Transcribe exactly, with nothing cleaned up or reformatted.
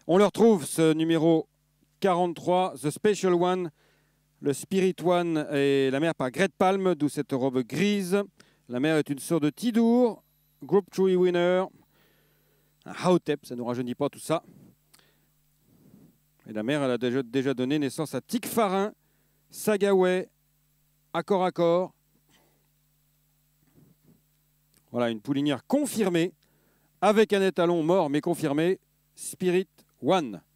On le retrouve, ce numéro quarante-trois, The Special One, le Spirit One est la mère par Great Palm, d'où cette robe grise. La mère est une sœur de Tidour, Group Tree Winner, un Hotep, ça ne nous rajeunit pas tout ça. Et la mère, elle a déjà, déjà donné naissance à Tikfarin, Sagaway, Accord Accord. Voilà, une poulinière confirmée, avec un étalon mort mais confirmé, Spirit One.